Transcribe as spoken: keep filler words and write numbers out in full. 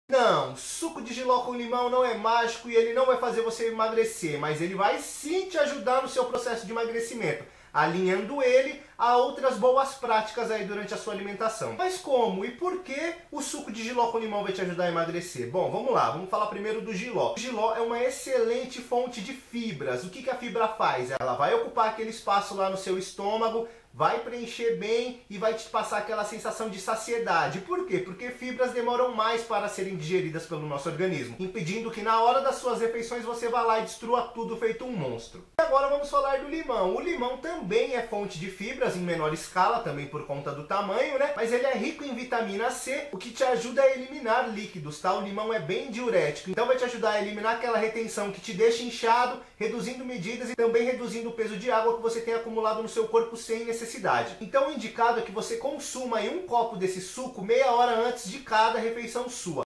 Não, suco de jiló com limão não é mágico e ele não vai fazer você emagrecer, mas ele vai sim te ajudar no seu processo de emagrecimento, alinhando ele a outras boas práticas aí durante a sua alimentação. Mas como e por que o suco de jiló com limão vai te ajudar a emagrecer? Bom, vamos lá, vamos falar primeiro do jiló. O jiló é uma excelente fonte de fibras. O que que a fibra faz? Ela vai ocupar aquele espaço lá no seu estômago, vai preencher bem e vai te passar aquela sensação de saciedade. Por quê? Porque fibras demoram mais para serem digeridas pelo nosso organismo, impedindo que na hora das suas refeições você vá lá e destrua tudo feito um monstro. E agora vamos falar do limão. O limão também é fonte de fibras, em menor escala, também por conta do tamanho, né? Mas ele é rico em vitamina C, o que te ajuda a eliminar líquidos, tá? O limão é bem diurético, então vai te ajudar a eliminar aquela retenção que te deixa inchado, reduzindo medidas e também reduzindo o peso de água que você tem acumulado no seu corpo sem necessidade. Então o indicado é que você consuma aí um copo desse suco meia hora antes de cada refeição sua.